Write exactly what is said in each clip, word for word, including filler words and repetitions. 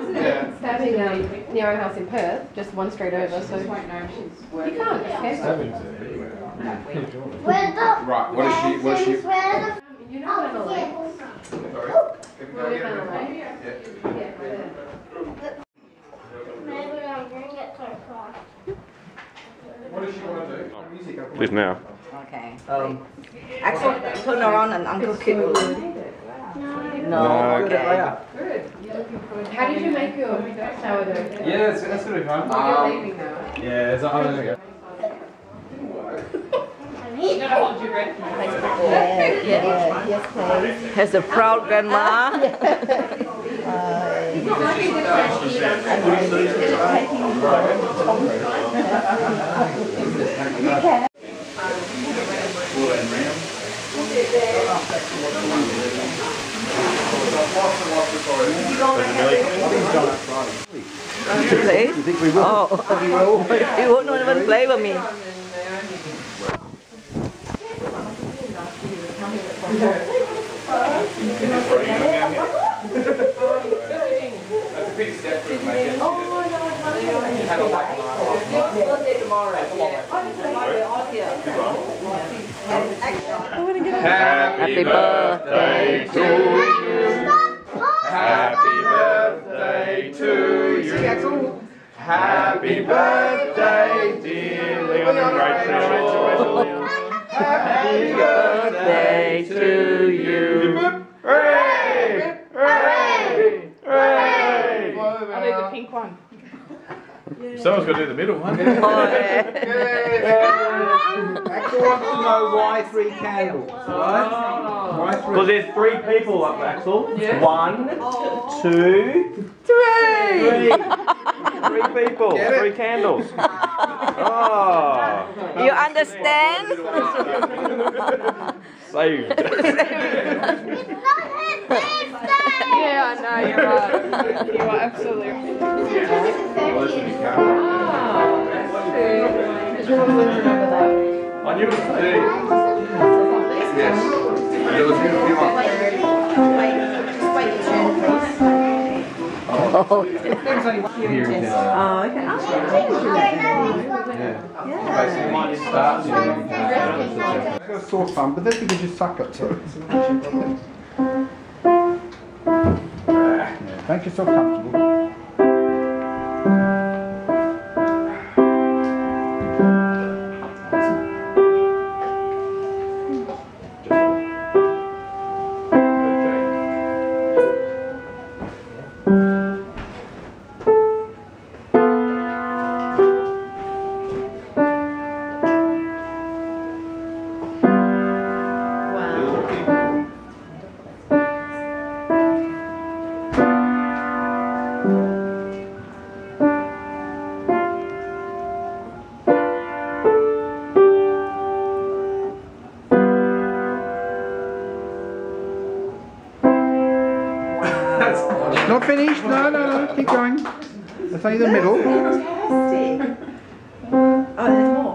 Yeah. Having um, near our house in Perth, just one street over, so you can't escape. Where the Right, what is she, what is she? where the You know what I like? Sorry? Well, you know what I like? maybe I'm going to get so far. What does she want to do? Please now. Okay. Um, Axel, turn around and Uncle Kim will. No, okay. Good. How did you make your sourdough? Yeah, that's, that's going to be fun. You're Um, leaving now. yeah, it's, I'm going to go. You gotta hold your breath. Yeah, yeah, yes, please. Has a proud grandma. Play? You think we will? Oh, we will. He won't even play with me. That's a big step for my kids. Oh, Happy birthday to you. Happy birthday to you. Happy birthday, dear Leon and Rachel. Happy birthday to you. Hooray! Hooray! Hooray! I'll do the pink one. Someone's got to do the middle one. Oh, yeah. Axel wants to know why three candles, right? Why three? Because there's three people up, Axel. Yeah. One, two, three. Three. Three people, three candles. Oh. You understand? Saved. Yeah, I know, you're right. You are absolutely right. Just remember that. I knew it was three. Yes. And it was going to be like... Oh, okay. There's only one here in town. Oh, okay. I've got a sore thumb, but that's because you suck it too. Yeah, make yourself comfortable. Not finished? No, no, no. Keep going. That's only the middle. Fantastic. Oh, there's more.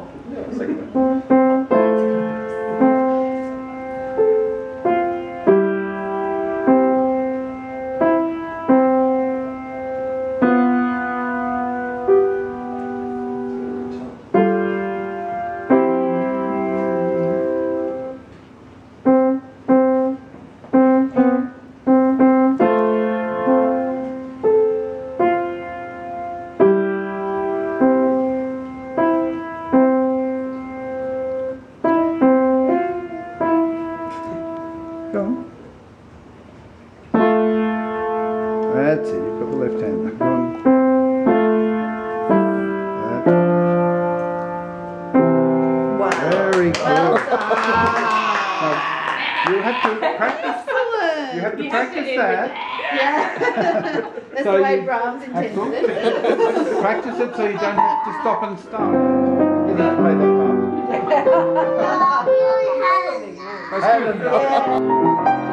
Go on. That's it. You've got the left hand. Go on. Wow. Very good. Well done. Now, you have to practice. You have to You have practice to do that. Yeah. That's So the way you- Brahms intended Axel? it. Practice it so you don't have to stop and start. You need to play that part. Oh, really has. That's good enough.